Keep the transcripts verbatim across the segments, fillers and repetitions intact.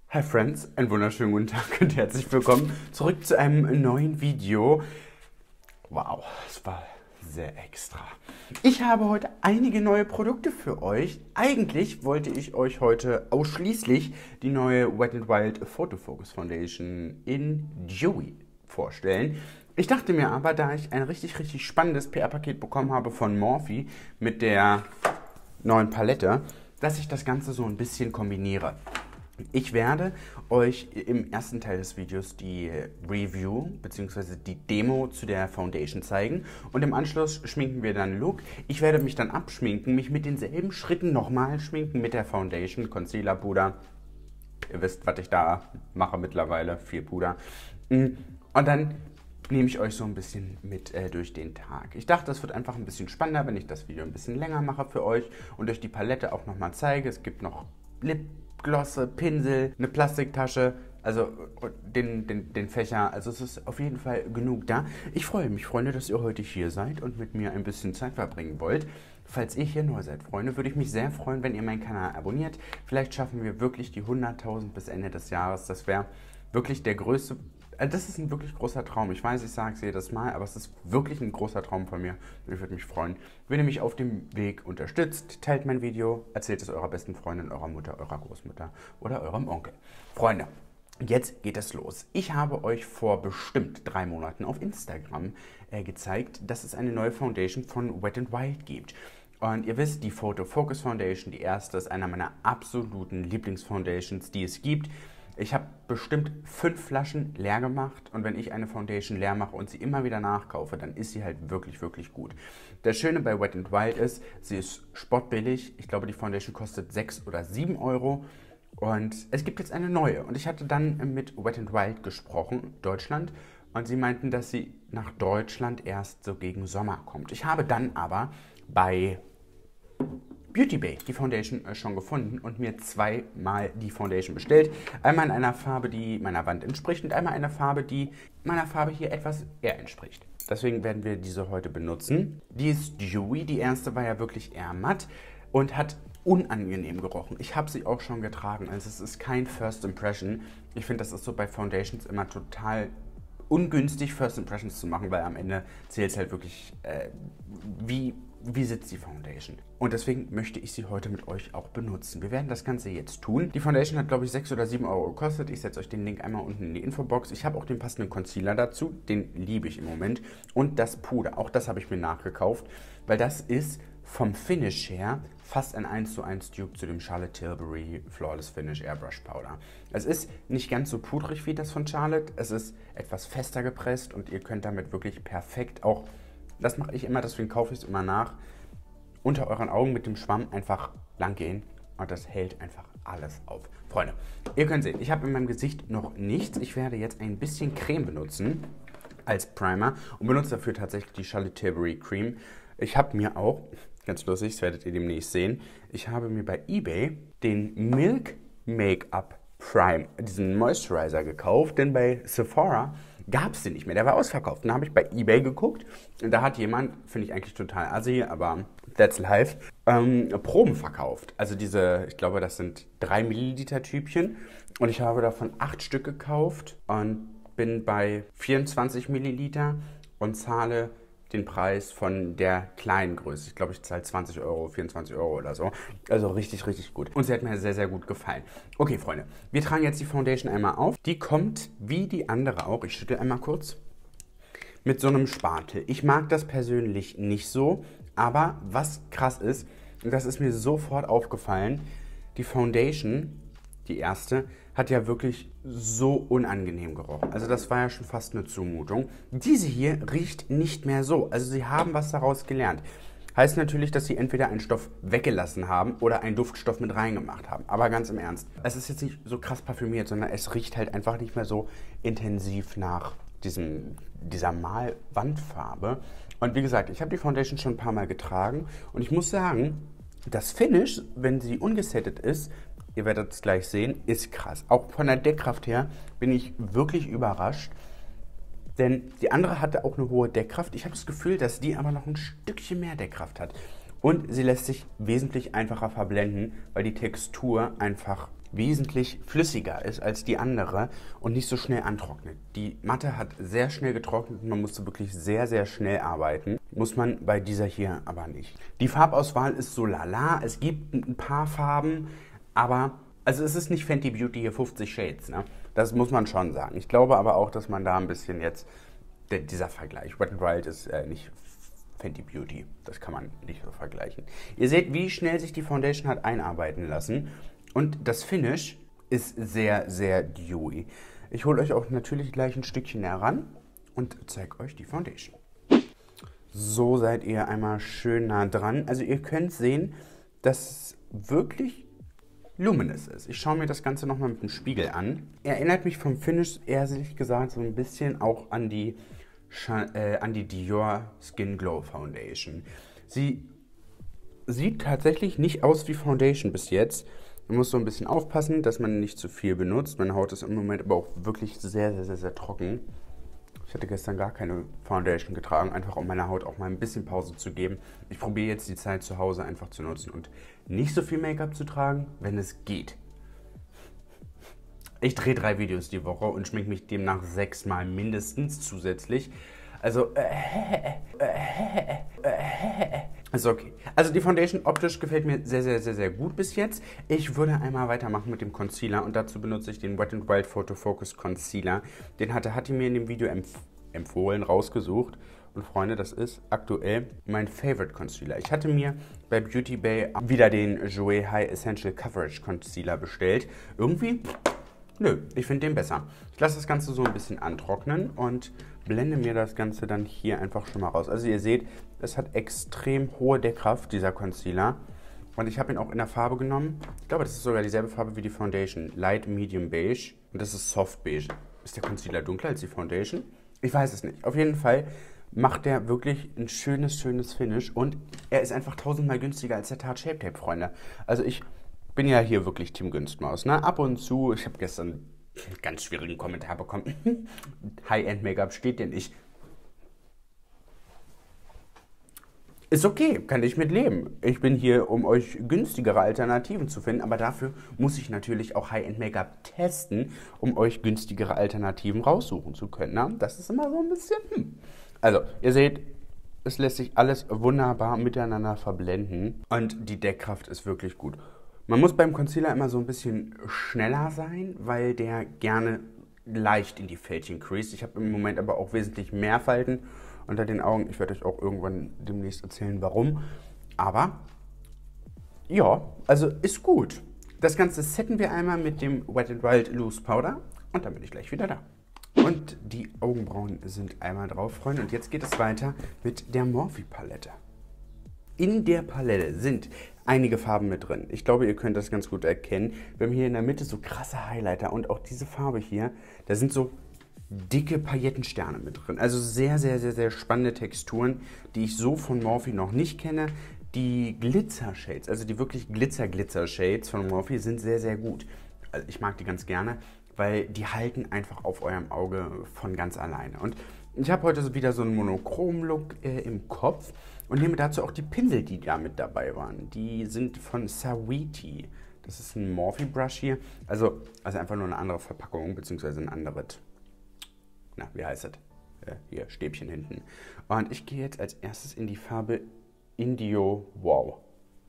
Hi Friends, einen wunderschönen guten Tag und herzlich willkommen zurück zu einem neuen Video. Wow, es war sehr extra. Ich habe heute einige neue Produkte für euch. Eigentlich wollte ich euch heute ausschließlich die neue Wet n Wild Photo Focus Foundation in Dewy vorstellen. Ich dachte mir aber, da ich ein richtig, richtig spannendes P R-Paket bekommen habe von Morphe mit der neuen Palette, dass ich das Ganze so ein bisschen kombiniere. Ich werde euch im ersten Teil des Videos die Review bzw. die Demo zu der Foundation zeigen und im Anschluss schminken wir dann Look. Ich werde mich dann abschminken, mich mit denselben Schritten nochmal schminken mit der Foundation, Concealer, Puder. Ihr wisst, was ich da mache mittlerweile, viel Puder. Und dann nehme ich euch so ein bisschen mit äh, durch den Tag. Ich dachte, es wird einfach ein bisschen spannender, wenn ich das Video ein bisschen länger mache für euch und euch die Palette auch nochmal zeige. Es gibt noch Lip Glosse, Pinsel, eine Plastiktasche, also den, den, den Fächer. Also es ist auf jeden Fall genug da. Ich freue mich, Freunde, dass ihr heute hier seid und mit mir ein bisschen Zeit verbringen wollt. Falls ihr hier neu seid, Freunde, würde ich mich sehr freuen, wenn ihr meinen Kanal abonniert. Vielleicht schaffen wir wirklich die hunderttausend bis Ende des Jahres. Das wäre wirklich der größte... Das ist ein wirklich großer Traum. Ich weiß, ich sage es jedes Mal, aber es ist wirklich ein großer Traum von mir. Und ich würde mich freuen, wenn ihr mich auf dem Weg unterstützt. Teilt mein Video, erzählt es eurer besten Freundin, eurer Mutter, eurer Großmutter oder eurem Onkel. Freunde, jetzt geht es los. Ich habe euch vor bestimmt drei Monaten auf Instagram äh, gezeigt, dass es eine neue Foundation von Wet n Wild gibt. Und ihr wisst, die Photo Focus Foundation, die erste, ist einer meiner absoluten Lieblingsfoundations, die es gibt. Ich habe bestimmt fünf Flaschen leer gemacht und wenn ich eine Foundation leer mache und sie immer wieder nachkaufe, dann ist sie halt wirklich, wirklich gut. Das Schöne bei Wet n Wild ist, sie ist spottbillig. Ich glaube, die Foundation kostet sechs oder sieben Euro und es gibt jetzt eine neue. Und ich hatte dann mit Wet n Wild gesprochen, Deutschland, und sie meinten, dass sie nach Deutschland erst so gegen Sommer kommt. Ich habe dann aber bei Beauty Bay die Foundation äh, schon gefunden und mir zweimal die Foundation bestellt. Einmal in einer Farbe, die meiner Wand entspricht und einmal in einer Farbe, die meiner Farbe hier etwas eher entspricht. Deswegen werden wir diese heute benutzen. Die ist Dewy, die erste war ja wirklich eher matt und hat unangenehm gerochen. Ich habe sie auch schon getragen, also es ist kein First Impression. Ich finde, das ist so bei Foundations immer total ungünstig, First Impressions zu machen, weil am Ende zählt es halt wirklich, äh, wie Wie sitzt die Foundation? Und deswegen möchte ich sie heute mit euch auch benutzen. Wir werden das Ganze jetzt tun. Die Foundation hat, glaube ich, sechs oder sieben Euro gekostet. Ich setze euch den Link einmal unten in die Infobox. Ich habe auch den passenden Concealer dazu. Den liebe ich im Moment. Und das Puder. Auch das habe ich mir nachgekauft, weil das ist vom Finish her fast ein eins zu eins Dupe zu dem Charlotte Tilbury Flawless Finish Airbrush Powder. Es ist nicht ganz so pudrig wie das von Charlotte. Es ist etwas fester gepresst und ihr könnt damit wirklich perfekt auch... Das mache ich immer, deswegen kaufe ich es immer nach. Unter euren Augen mit dem Schwamm einfach lang gehen und das hält einfach alles auf. Freunde, ihr könnt sehen, ich habe in meinem Gesicht noch nichts. Ich werde jetzt ein bisschen Creme benutzen als Primer und benutze dafür tatsächlich die Charlotte Tilbury Cream. Ich habe mir auch, ganz lustig, das werdet ihr demnächst sehen, ich habe mir bei eBay den Milk Make-up Prime, diesen Moisturizer gekauft, denn bei Sephora gab es den nicht mehr, der war ausverkauft. Dann habe ich bei eBay geguckt und da hat jemand, finde ich eigentlich total assi, aber that's life, ähm, Proben verkauft. Also diese, ich glaube, das sind drei Milliliter Tübchen und ich habe davon acht Stück gekauft und bin bei vierundzwanzig Milliliter und zahle den Preis von der kleinen Größe. Ich glaube, ich zahle zwanzig Euro, vierundzwanzig Euro oder so. Also richtig, richtig gut. Und sie hat mir sehr, sehr gut gefallen. Okay, Freunde, wir tragen jetzt die Foundation einmal auf. Die kommt wie die andere auch. Ich schüttel einmal kurz. Mit so einem Spatel. Ich mag das persönlich nicht so, aber was krass ist, und das ist mir sofort aufgefallen, die Foundation, die erste, hat ja wirklich so unangenehm gerochen. Also das war ja schon fast eine Zumutung. Diese hier riecht nicht mehr so. Also sie haben was daraus gelernt. Heißt natürlich, dass sie entweder einen Stoff weggelassen haben oder einen Duftstoff mit reingemacht haben. Aber ganz im Ernst, es ist jetzt nicht so krass parfümiert, sondern es riecht halt einfach nicht mehr so intensiv nach diesem, dieser Malwandfarbe. Und wie gesagt, ich habe die Foundation schon ein paar Mal getragen und ich muss sagen, das Finish, wenn sie ungesettet ist, ihr werdet es gleich sehen, ist krass. Auch von der Deckkraft her bin ich wirklich überrascht. Denn die andere hatte auch eine hohe Deckkraft. Ich habe das Gefühl, dass die aber noch ein Stückchen mehr Deckkraft hat. Und sie lässt sich wesentlich einfacher verblenden, weil die Textur einfach wesentlich flüssiger ist als die andere und nicht so schnell antrocknet. Die Matte hat sehr schnell getrocknet und man musste wirklich sehr, sehr schnell arbeiten. Muss man bei dieser hier aber nicht. Die Farbauswahl ist so lala. Es gibt ein paar Farben, aber also es ist nicht Fenty Beauty hier fünfzig Shades, ne? Das muss man schon sagen. Ich glaube aber auch, dass man da ein bisschen jetzt, der, dieser Vergleich, Wet n Wild ist äh, nicht Fenty Beauty. Das kann man nicht so vergleichen. Ihr seht, wie schnell sich die Foundation hat einarbeiten lassen. Und das Finish ist sehr, sehr dewy. Ich hole euch auch natürlich gleich ein Stückchen näher ran und zeige euch die Foundation. So seid ihr einmal schön nah dran. Also ihr könnt sehen, dass es wirklich luminous ist. Ich schaue mir das Ganze nochmal mit dem Spiegel an. Er erinnert mich vom Finish, ehrlich gesagt, so ein bisschen auch an die, äh, an die Dior Skin Glow Foundation. Sie sieht tatsächlich nicht aus wie Foundation bis jetzt. Man muss so ein bisschen aufpassen, dass man nicht zu viel benutzt. Meine Haut ist im Moment aber auch wirklich sehr, sehr, sehr, sehr trocken. Ich hatte gestern gar keine Foundation getragen, einfach um meiner Haut auch mal ein bisschen Pause zu geben. Ich probiere jetzt die Zeit zu Hause einfach zu nutzen und nicht so viel Make-up zu tragen, wenn es geht. Ich drehe drei Videos die Woche und schminke mich demnach sechsmal mindestens zusätzlich. Also, äh, äh, äh, äh, ist okay. Also die Foundation optisch gefällt mir sehr, sehr, sehr, sehr gut bis jetzt. Ich würde einmal weitermachen mit dem Concealer und dazu benutze ich den Wet n Wild Photo Focus Concealer. Den hatte Hatti mir in dem Video empf empfohlen, rausgesucht. Und Freunde, das ist aktuell mein Favorite Concealer. Ich hatte mir bei Beauty Bay wieder den Jouer High Essential Coverage Concealer bestellt. Irgendwie, nö, ich finde den besser. Ich lasse das Ganze so ein bisschen antrocknen und blende mir das Ganze dann hier einfach schon mal raus. Also ihr seht, es hat extrem hohe Deckkraft, dieser Concealer. Und ich habe ihn auch in der Farbe genommen. Ich glaube, das ist sogar dieselbe Farbe wie die Foundation. Light Medium Beige. Und das ist Soft Beige. Ist der Concealer dunkler als die Foundation? Ich weiß es nicht. Auf jeden Fall macht der wirklich ein schönes, schönes Finish. Und er ist einfach tausendmal günstiger als der Tarte Shape Tape, Freunde. Also ich bin ja hier wirklich Team Günstmaus. Ne? Ab und zu, ich habe gestern einen ganz schwierigen Kommentar bekommen. High-End-Make-up steht dir nicht. Ist okay, kann ich mit leben. Ich bin hier, um euch günstigere Alternativen zu finden, aber dafür muss ich natürlich auch High-End-Make-up testen, um euch günstigere Alternativen raussuchen zu können. Na? Das ist immer so ein bisschen... Hm. Also, ihr seht, es lässt sich alles wunderbar miteinander verblenden und die Deckkraft ist wirklich gut. Man muss beim Concealer immer so ein bisschen schneller sein, weil der gerne leicht in die Fältchen creased. Ich habe im Moment aber auch wesentlich mehr Falten unter den Augen. Ich werde euch auch irgendwann demnächst erzählen, warum. Aber ja, also ist gut. Das Ganze setten wir einmal mit dem Wet n Wild Loose Powder und dann bin ich gleich wieder da. Und die Augenbrauen sind einmal drauf, Freunde. Und jetzt geht es weiter mit der Morphe Palette. In der Palette sind einige Farben mit drin. Ich glaube, ihr könnt das ganz gut erkennen. Wir haben hier in der Mitte so krasse Highlighter und auch diese Farbe hier, da sind so dicke Paillettensterne mit drin. Also sehr, sehr, sehr, sehr spannende Texturen, die ich so von Morphe noch nicht kenne. Die Glitzer-Shades, also die wirklich Glitzer-Glitzer-Shades von Morphe sind sehr, sehr gut. Also ich mag die ganz gerne, weil die halten einfach auf eurem Auge von ganz alleine. Und ich habe heute wieder so einen Monochrom-Look äh, im Kopf und nehme dazu auch die Pinsel, die da mit dabei waren. Die sind von Saweetie. Das ist ein Morphe Brush hier. Also, also einfach nur eine andere Verpackung, beziehungsweise ein anderes, na, wie heißt das? Äh, hier, Stäbchen hinten. Und ich gehe jetzt als erstes in die Farbe Indio Wow.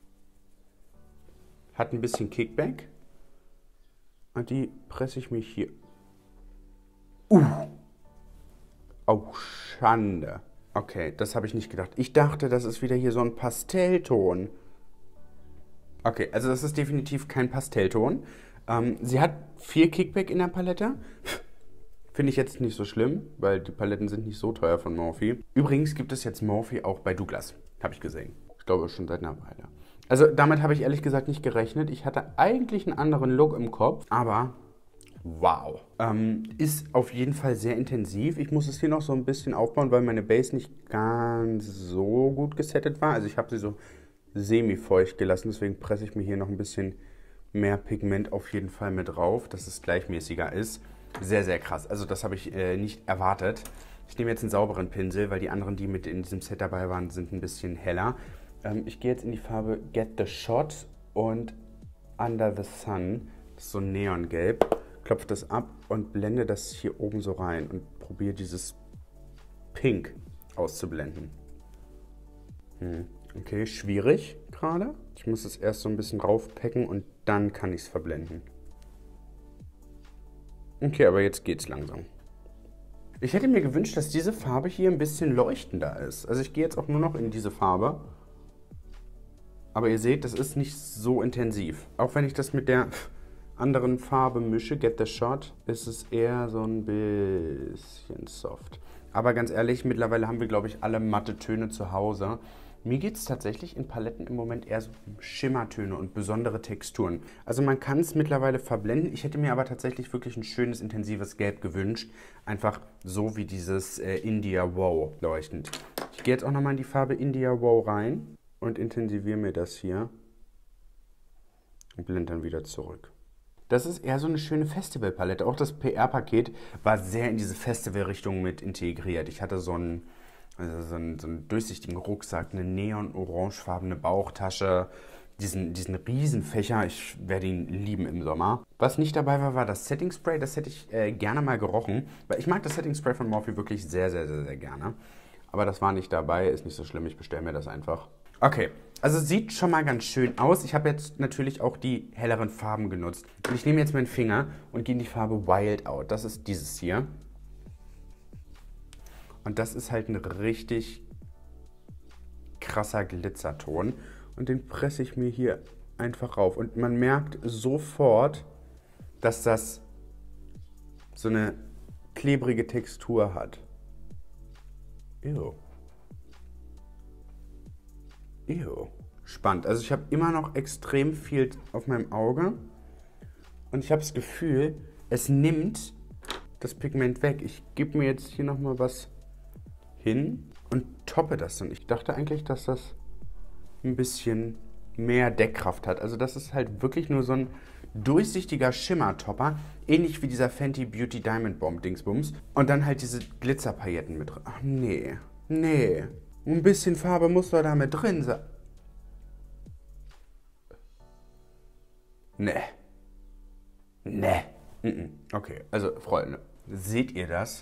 Hat ein bisschen Kickback. Und die presse ich mich hier. Uh! Oh, Schande. Okay, das habe ich nicht gedacht. Ich dachte, das ist wieder hier so ein Pastellton. Okay, also das ist definitiv kein Pastellton. Ähm, sie hat viel Kickback in der Palette. Finde ich jetzt nicht so schlimm, weil die Paletten sind nicht so teuer von Morphe. Übrigens gibt es jetzt Morphe auch bei Douglas. Habe ich gesehen. Ich glaube schon seit einer Weile. Also damit habe ich ehrlich gesagt nicht gerechnet. Ich hatte eigentlich einen anderen Look im Kopf, aber wow. Ähm, ist auf jeden Fall sehr intensiv. Ich muss es hier noch so ein bisschen aufbauen, weil meine Base nicht ganz so gut gesettet war. Also ich habe sie so semi-feucht gelassen, deswegen presse ich mir hier noch ein bisschen mehr Pigment auf jeden Fall mit drauf, dass es gleichmäßiger ist. Sehr, sehr krass. Also das habe ich äh, nicht erwartet. Ich nehme jetzt einen sauberen Pinsel, weil die anderen, die mit in diesem Set dabei waren, sind ein bisschen heller. Ähm, ich gehe jetzt in die Farbe Get the Shot und Under the Sun. Das ist so neongelb. Klopfe das ab und blende das hier oben so rein und probiere dieses Pink auszublenden. Hm. Okay, schwierig gerade. Ich muss es erst so ein bisschen raufpacken und dann kann ich es verblenden. Okay, aber jetzt geht's langsam. Ich hätte mir gewünscht, dass diese Farbe hier ein bisschen leuchtender ist. Also ich gehe jetzt auch nur noch in diese Farbe. Aber ihr seht, das ist nicht so intensiv. Auch wenn ich das mit der anderen Farbe mische, Get the Shot, ist es eher so ein bisschen soft. Aber ganz ehrlich, mittlerweile haben wir, glaube ich, alle matte Töne zu Hause. Mir geht es tatsächlich in Paletten im Moment eher so um Schimmertöne und besondere Texturen. Also man kann es mittlerweile verblenden. Ich hätte mir aber tatsächlich wirklich ein schönes, intensives Gelb gewünscht. Einfach so wie dieses äh, India Wow leuchtend. Ich gehe jetzt auch nochmal in die Farbe India Wow rein und intensiviere mir das hier und blende dann wieder zurück. Das ist eher so eine schöne Festivalpalette. Auch das P R-Paket war sehr in diese Festival-Richtung mit integriert. Ich hatte so einen, also so einen, so einen durchsichtigen Rucksack, eine neon-orangefarbene Bauchtasche, diesen, diesen Riesenfächer. Ich werde ihn lieben im Sommer. Was nicht dabei war, war das Setting Spray. Das hätte ich äh, gerne mal gerochen, weil ich mag das Setting Spray von Morphe wirklich sehr, sehr, sehr, sehr gerne. Aber das war nicht dabei, ist nicht so schlimm. Ich bestelle mir das einfach. Okay, also sieht schon mal ganz schön aus. Ich habe jetzt natürlich auch die helleren Farben genutzt. Und ich nehme jetzt meinen Finger und gehe in die Farbe Wild Out. Das ist dieses hier. Und das ist halt ein richtig krasser Glitzerton. Und den presse ich mir hier einfach rauf. Und man merkt sofort, dass das so eine klebrige Textur hat. Ew. Ew. Spannend. Also ich habe immer noch extrem viel auf meinem Auge. Und ich habe das Gefühl, es nimmt das Pigment weg. Ich gebe mir jetzt hier nochmal was hin und toppe das dann. Ich dachte eigentlich, dass das ein bisschen mehr Deckkraft hat. Also das ist halt wirklich nur so ein durchsichtiger Schimmertopper. Ähnlich wie dieser Fenty Beauty Diamond Bomb Dingsbums. Und dann halt diese Glitzerpailletten mit drin. Ach nee. Nee. Ein bisschen Farbe muss doch da mit drin sein. Nee. Nee. Okay, also Freunde, seht ihr das?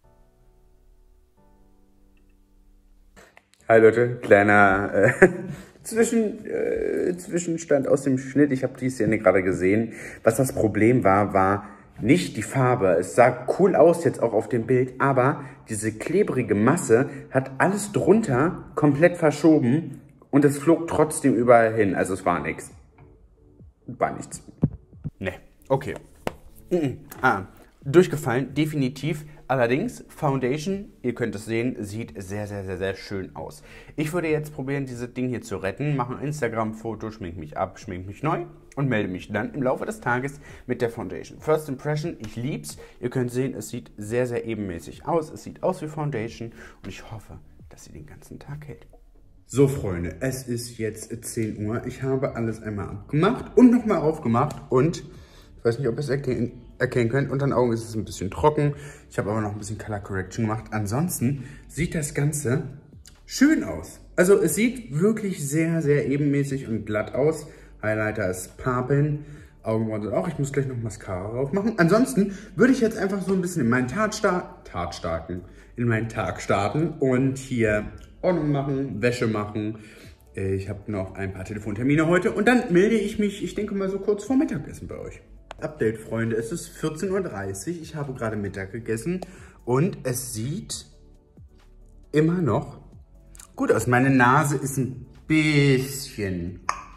Hi Leute, kleiner äh, Zwischen, äh, Zwischenstand aus dem Schnitt. Ich habe die Szene gerade gesehen. Was das Problem war, war nicht die Farbe. Es sah cool aus jetzt auch auf dem Bild, aber diese klebrige Masse hat alles drunter komplett verschoben und es flog trotzdem überall hin. Also es war nichts. War nichts. Ne, okay. Mhm. Ah, durchgefallen, definitiv. Allerdings, Foundation, ihr könnt es sehen, sieht sehr, sehr, sehr, sehr schön aus. Ich würde jetzt probieren, dieses Ding hier zu retten, mache ein Instagram-Foto, schmink mich ab, schmink mich neu und melde mich dann im Laufe des Tages mit der Foundation. First Impression, ich lieb's. Ihr könnt sehen, es sieht sehr, sehr ebenmäßig aus. Es sieht aus wie Foundation und ich hoffe, dass sie den ganzen Tag hält. So Freunde, es ist jetzt zehn Uhr. Ich habe alles einmal abgemacht und nochmal aufgemacht und ich weiß nicht, ob ihr es erkennen, erkennen könnt. Unter den Augen ist es ein bisschen trocken. Ich habe aber noch ein bisschen Color Correction gemacht. Ansonsten sieht das Ganze schön aus. Also es sieht wirklich sehr, sehr ebenmäßig und glatt aus. Highlighter ist Papeln. Augenbrauen sind auch. Ich muss gleich noch Mascara drauf machen. Ansonsten würde ich jetzt einfach so ein bisschen in meinen Tat starten. Tat starten. In meinen Tag starten und hier Ordnung machen, Wäsche machen. Ich habe noch ein paar Telefontermine heute und dann melde ich mich, ich denke mal so kurz vor Mittagessen bei euch. Update, Freunde, es ist vierzehn Uhr dreißig, ich habe gerade Mittag gegessen und es sieht immer noch gut aus. Meine Nase ist ein bisschen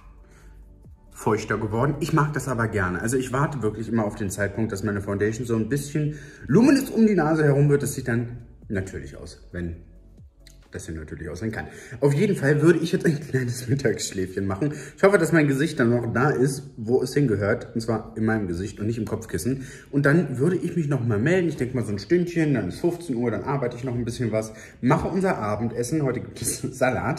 feuchter geworden. Ich mag das aber gerne. Also ich warte wirklich immer auf den Zeitpunkt, dass meine Foundation so ein bisschen luminös um die Nase herum wird. Das sieht dann natürlich aus, wenn das hier natürlich aussehen kann. Auf jeden Fall würde ich jetzt ein kleines Mittagsschläfchen machen. Ich hoffe, dass mein Gesicht dann noch da ist, wo es hingehört. Und zwar in meinem Gesicht und nicht im Kopfkissen. Und dann würde ich mich noch mal melden. Ich denke mal so ein Stündchen, dann ist fünfzehn Uhr, dann arbeite ich noch ein bisschen was. Mache unser Abendessen. Heute gibt es Salat.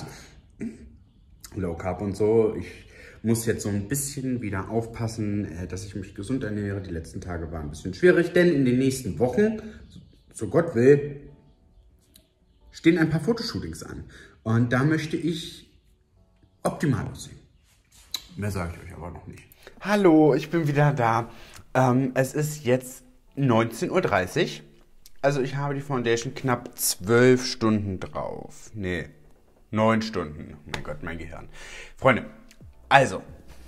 Low Carb und so. Ich muss jetzt so ein bisschen wieder aufpassen, dass ich mich gesund ernähre. Die letzten Tage waren ein bisschen schwierig, denn in den nächsten Wochen, so Gott will, stehen ein paar Fotoshootings an. Und da möchte ich optimal aussehen. Mehr sage ich euch aber noch nicht. Hallo, ich bin wieder da. Ähm, es ist jetzt neunzehn Uhr dreißig. Also ich habe die Foundation knapp zwölf Stunden drauf. Nee, neun Stunden. Oh mein Gott, mein Gehirn. Freunde, also.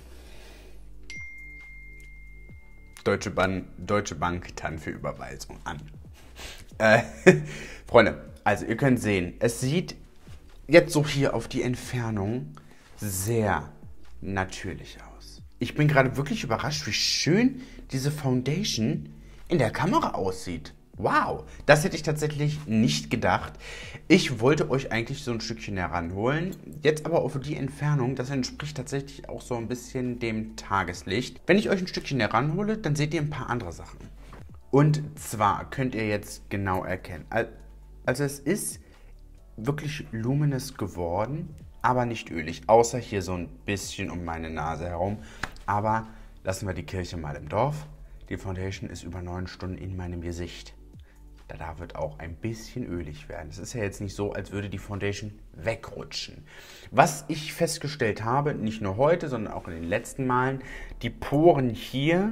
Deutsche Bank, Deutsche Bank dann für Überweisung an. Äh, Freunde, also ihr könnt sehen, es sieht jetzt so hier auf die Entfernung sehr natürlich aus. Ich bin gerade wirklich überrascht, wie schön diese Foundation in der Kamera aussieht. Wow, das hätte ich tatsächlich nicht gedacht. Ich wollte euch eigentlich so ein Stückchen heranholen. Jetzt aber auf die Entfernung, das entspricht tatsächlich auch so ein bisschen dem Tageslicht. Wenn ich euch ein Stückchen heranhole, dann seht ihr ein paar andere Sachen. Und zwar könnt ihr jetzt genau erkennen. Also es ist wirklich luminous geworden, aber nicht ölig. Außer hier so ein bisschen um meine Nase herum. Aber lassen wir die Kirche mal im Dorf. Die Foundation ist über neun Stunden in meinem Gesicht. Da wird auch ein bisschen ölig werden. Es ist ja jetzt nicht so, als würde die Foundation wegrutschen. Was ich festgestellt habe, nicht nur heute, sondern auch in den letzten Malen, die Poren hier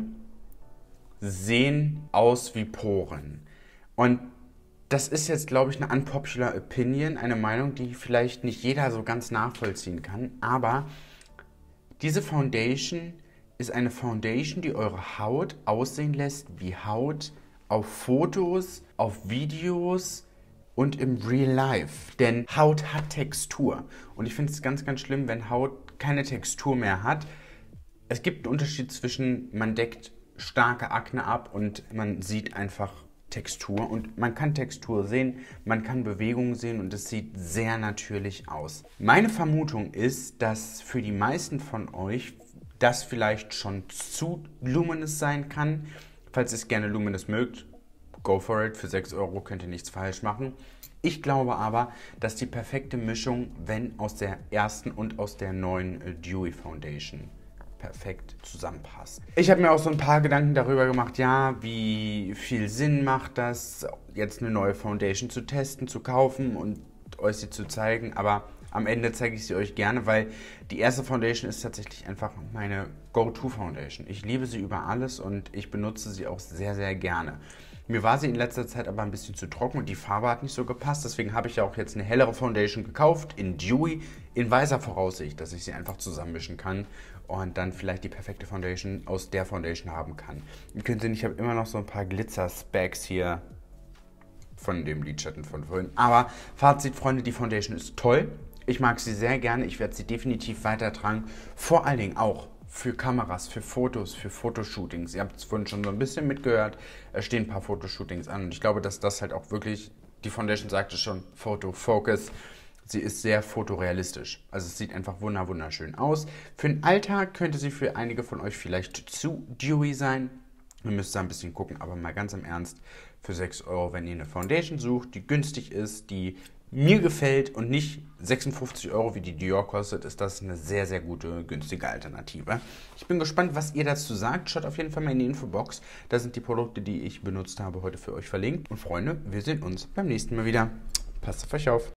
sehen aus wie Poren. Und das ist jetzt, glaube ich, eine unpopular opinion, eine Meinung, die vielleicht nicht jeder so ganz nachvollziehen kann. Aber diese Foundation ist eine Foundation, die eure Haut aussehen lässt wie Haut auf Fotos, auf Videos und im Real Life. Denn Haut hat Textur. Und ich finde es ganz, ganz schlimm, wenn Haut keine Textur mehr hat. Es gibt einen Unterschied zwischen, man deckt starke Akne ab und man sieht einfach Textur. Und man kann Textur sehen, man kann Bewegung sehen und es sieht sehr natürlich aus. Meine Vermutung ist, dass für die meisten von euch das vielleicht schon zu luminous sein kann. Falls ihr es gerne luminous mögt, go for it. Für sechs Euro könnt ihr nichts falsch machen. Ich glaube aber, dass die perfekte Mischung, wenn aus der ersten und aus der neuen Dewy Foundation, perfekt zusammenpasst. Ich habe mir auch so ein paar Gedanken darüber gemacht, ja, wie viel Sinn macht das, jetzt eine neue Foundation zu testen, zu kaufen und euch sie zu zeigen, aber am Ende zeige ich sie euch gerne, weil die erste Foundation ist tatsächlich einfach meine Go-To-Foundation. Ich liebe sie über alles und ich benutze sie auch sehr, sehr gerne. Mir war sie in letzter Zeit aber ein bisschen zu trocken und die Farbe hat nicht so gepasst. Deswegen habe ich ja auch jetzt eine hellere Foundation gekauft, in Dewy, in weißer Voraussicht, dass ich sie einfach zusammenmischen kann und dann vielleicht die perfekte Foundation aus der Foundation haben kann. Ihr könnt sehen, ich habe immer noch so ein paar Glitzer-Specs hier von dem Lidschatten von vorhin. Aber Fazit, Freunde, die Foundation ist toll. Ich mag sie sehr gerne, ich werde sie definitiv weitertragen, vor allen Dingen auch für Kameras, für Fotos, für Fotoshootings. Ihr habt es vorhin schon so ein bisschen mitgehört, es stehen ein paar Fotoshootings an und ich glaube, dass das halt auch wirklich, die Foundation sagte schon, Photo-Focus, sie ist sehr fotorealistisch. Also es sieht einfach wunder wunderschön aus. Für den Alltag könnte sie für einige von euch vielleicht zu dewy sein. Ihr müsst da ein bisschen gucken, aber mal ganz im Ernst, für sechs Euro, wenn ihr eine Foundation sucht, die günstig ist, die mir gefällt und nicht sechsundfünfzig Euro wie die Dior kostet, ist das eine sehr, sehr gute, günstige Alternative. Ich bin gespannt, was ihr dazu sagt. Schaut auf jeden Fall mal in die Infobox. Da sind die Produkte, die ich benutzt habe, heute für euch verlinkt. Und Freunde, wir sehen uns beim nächsten Mal wieder. Passt auf euch auf.